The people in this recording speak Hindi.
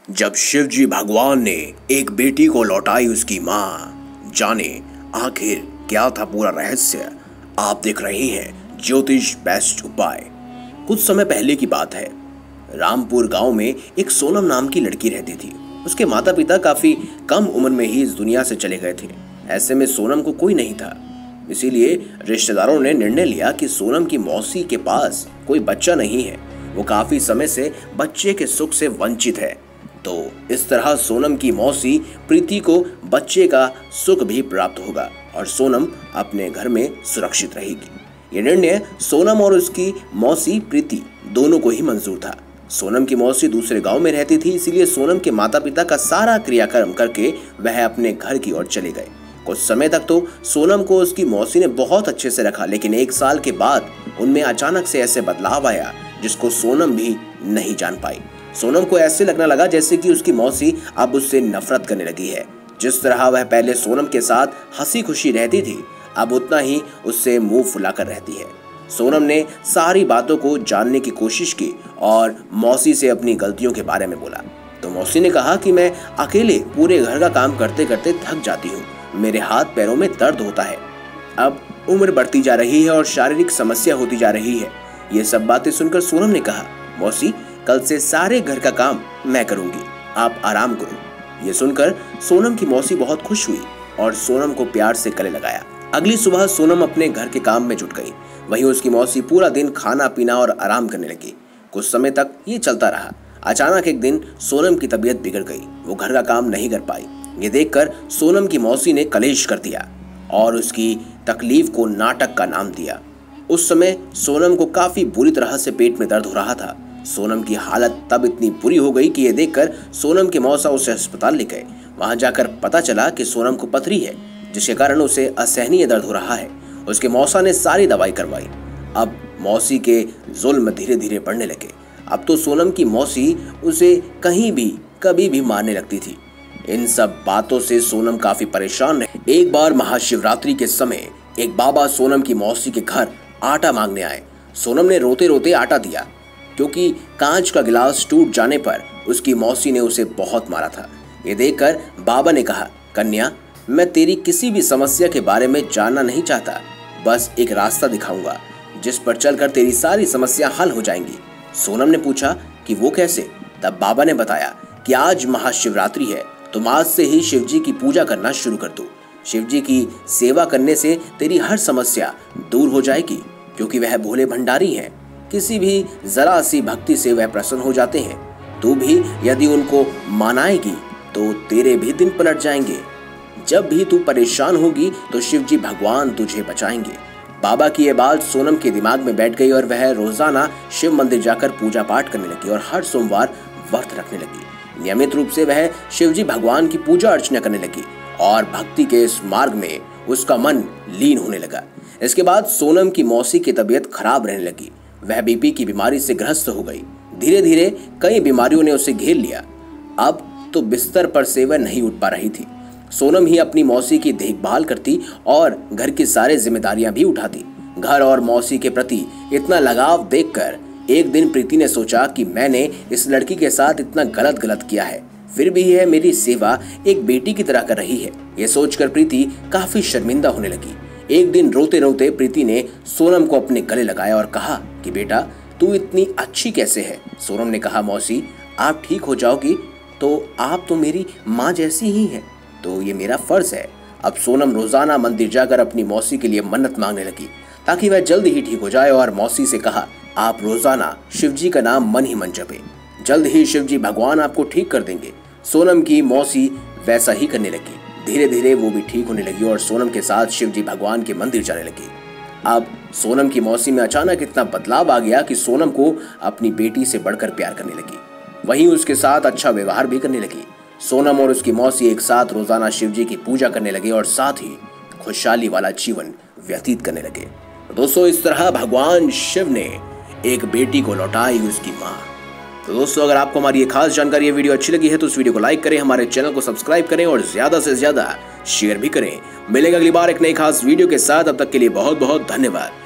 जब शिव जी भगवान ने एक बेटी को लौटाई उसकी माँ, जाने आखिर क्या था पूरा रहस्य। आप देख रहे हैं ज्योतिष बेस्ट उपाय। कुछ समय पहले की बात है। रामपुर गांव में एक सोनम नाम की लड़की रहती थी। उसके माता पिता काफी कम उम्र में ही इस दुनिया से चले गए थे। ऐसे में सोनम को कोई नहीं था, इसीलिए रिश्तेदारों ने निर्णय लिया कि सोनम की मौसी के पास कोई बच्चा नहीं है, वो काफी समय से बच्चे के सुख से वंचित है। तो इस तरह सोनम की मौसी प्रीति को बच्चे का सुख भी प्राप्त होगा और सोनम अपने घर में सुरक्षित रहेगी। ये निर्णय सोनम और उसकी मौसी प्रीति दोनों को ही मंजूर था। सोनम की मौसी दूसरे गांव में रहती थी, इसीलिए सोनम के माता पिता का सारा क्रियाक्रम करके वह अपने घर की ओर चले गए। कुछ समय तक तो सोनम को उसकी मौसी ने बहुत अच्छे से रखा, लेकिन एक साल के बाद उनमें अचानक से ऐसे बदलाव आया जिसको सोनम भी नहीं जान पाई। सोनम को ऐसे लगने लगा जैसे कि उसकी मौसी अब उससे नफरत करने लगी है। जिस तरह वह पहले सोनम के साथ हंसी खुशी रहती थी, अब उतना ही उससे मुंह फुलाकर रहती है। सोनम ने सारी बातों को जानने की कोशिश की और मौसी से अपनी गलतियों के बारे में बोला। तो मौसी ने कहा कि मैं अकेले पूरे घर का काम करते करते थक जाती हूँ, मेरे हाथ पैरों में दर्द होता है। अब उम्र बढ़ती जा रही है और शारीरिक समस्या होती जा रही है। ये सब बातें सुनकर सोनम ने कहा, मौसी कल से सारे घर का काम मैं करूंगी, आप आराम करो। ये सुनकर सोनम की मौसी बहुत खुश हुई और सोनम को प्यार से गले लगाया। अगली सुबह सोनम अपने घर के काम में जुट गई। वहीं उसकी मौसी पूरा दिन खाना पीना और आराम करने लगी। कुछ समय तक ये चलता रहा। अचानक एक दिन सोनम की तबीयत बिगड़ गई, वो घर का काम नहीं कर पाई। ये देखकर सोनम की मौसी ने कलेश कर दिया और उसकी तकलीफ को नाटक का नाम दिया। उस समय सोनम को काफी बुरी तरह से पेट में दर्द हो रहा था। सोनम की हालत तब इतनी बुरी हो गई कि ये देखकर सोनम के मौसा उसे अस्पताल ले गए। वहां जाकर पता चला कि सोनम को पथरी है, जिसके कारण उसे असहनीय दर्द हो रहा है। उसके मौसा ने सारी दवाई करवाई। अब मौसी के जुल्म धीरे धीरे बढ़ने लगे। अब तो सोनम की मौसी उसे कहीं भी कभी भी मारने लगती थी। इन सब बातों से सोनम काफी परेशान रही। एक बार महाशिवरात्रि के समय एक बाबा सोनम की मौसी के घर आटा मांगने आए। सोनम ने रोते रोते आटा दिया, क्योंकि कांच का गिलास टूट जाने पर उसकी मौसी ने उसे बहुत मारा था। ये देखकर बाबा ने कहा, कन्या मैं तेरी किसी भी समस्या के बारे में जानना नहीं चाहता, बस एक रास्ता दिखाऊंगा जिस पर चलकर तेरी सारी समस्या हल हो जाएंगी। सोनम ने पूछा कि वो कैसे? तब बाबा ने बताया कि आज महाशिवरात्रि है, तुम आज से ही शिव जी की पूजा करना शुरू कर दो। शिव जी की सेवा करने से तेरी हर समस्या दूर हो जाएगी, क्योंकि वह भोले भंडारी हैं। किसी भी जरा सी भक्ति से वह प्रसन्न हो जाते हैं। तू भी यदि उनको मनाएगी तो तेरे भी दिन पलट जाएंगे। जब भी तू परेशान होगी तो शिव जी भगवान तुझे बचाएंगे। बाबा की यह बात सोनम के दिमाग में बैठ गई और वह रोजाना शिव मंदिर जाकर पूजा पाठ करने लगी और हर सोमवार व्रत रखने लगी। नियमित रूप से वह शिव जी भगवान की पूजा अर्चना करने लगी और भक्ति के इस मार्ग में उसका मन लीन होने लगा। इसके बाद सोनम की मौसी की तबीयत खराब रहने लगी। वह बीपी की बीमारी से ग्रस्त हो गई। धीरे धीरे कई बीमारियों ने उसे घेर लिया। अब तो बिस्तर पर से वह नहीं उठ पा रही थी। सोनम ही अपनी मौसी की देखभाल करती और घर की सारी जिम्मेदारियां भी उठाती। घर और मौसी के प्रति इतना लगाव देखकर एक दिन प्रीति ने सोचा कि मैंने इस लड़की के साथ इतना गलत किया है, फिर भी यह मेरी सेवा एक बेटी की तरह कर रही है। यह सोचकर प्रीति काफी शर्मिंदा होने लगी। एक दिन रोते रोते प्रीति ने सोनम को अपने गले लगाया और कहा कि बेटा तू इतनी अच्छी कैसे है? सोनम ने कहा, मौसी आप ठीक हो जाओगी तो आप तो मेरी माँ जैसी ही हैं, तो ये मेरा फर्ज है। अब सोनम रोजाना मंदिर जाकर अपनी मौसी के लिए मन्नत मांगने लगी ताकि वह जल्द ही ठीक हो जाए और मौसी से कहा, आप रोजाना शिव जी का नाम मन ही मन जपें, जल्द ही शिव जी भगवान आपको ठीक कर देंगे। सोनम की मौसी वैसा ही करने लगी। धीरे धीरे वो भी ठीक होने लगी और सोनम के साथ शिव जी भगवान के मंदिर जाने लगी। अब सोनम की मौसी में अचानक इतना बदलाव आ गया कि सोनम को अपनी बेटी से बढ़कर प्यार करने लगी। वहीं उसके साथ अच्छा व्यवहार भी करने लगी। सोनम और उसकी मौसी एक साथ रोजाना शिव जी की पूजा करने लगे और साथ ही खुशहाली वाला जीवन व्यतीत करने लगे। दोस्तों, इस तरह भगवान शिव ने एक बेटी को लौटाई उसकी माँ। तो दोस्तों, अगर आपको हमारी ये खास जानकारी, ये वीडियो अच्छी लगी है तो इस वीडियो को लाइक करें, हमारे चैनल को सब्सक्राइब करें और ज्यादा से ज्यादा शेयर भी करें। मिलेगा अगली बार एक नई खास वीडियो के साथ। अब तक के लिए बहुत बहुत धन्यवाद।